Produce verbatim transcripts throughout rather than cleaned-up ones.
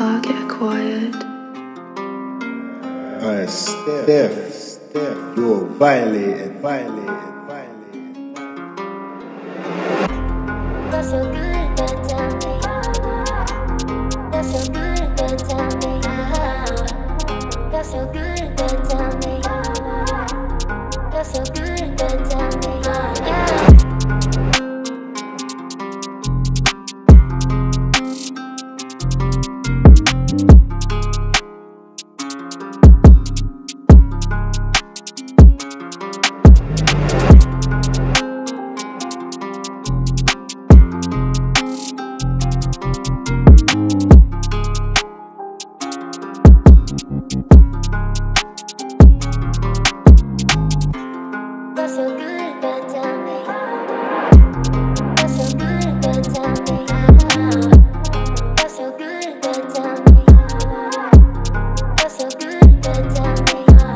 Target acquired. Alright, Steph, Steph, you're violated, violated, violated. You're so good, but tell me. You're so good, but tell me. You're so good, but tell me. You're so good, but tell me. You're so good, but tell me. You're so good, but tell me. You're so good, but tell me. You're so good, but tell me.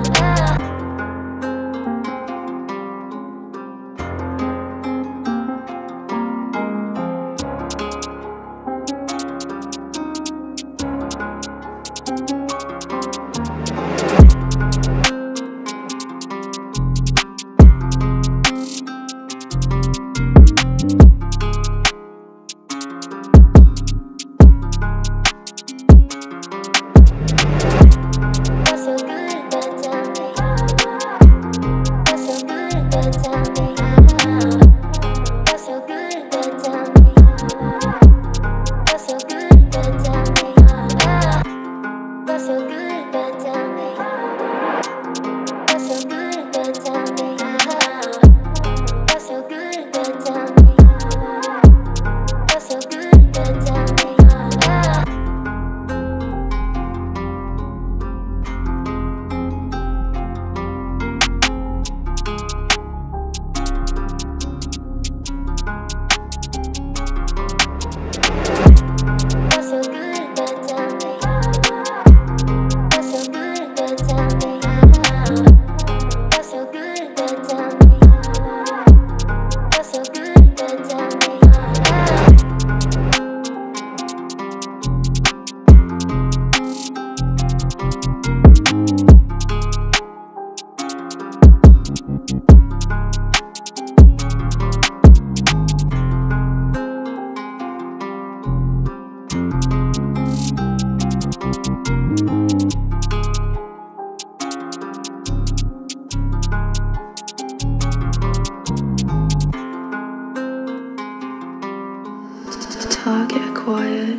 Target acquired.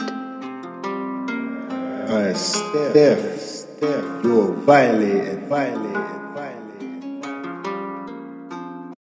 Alright, Steph, Steph, you're violated, violated.